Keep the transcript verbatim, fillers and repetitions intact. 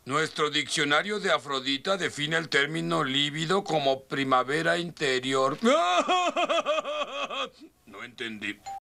Nuestro diccionario de Afrodita define el término líbido como primavera interior. No entendí.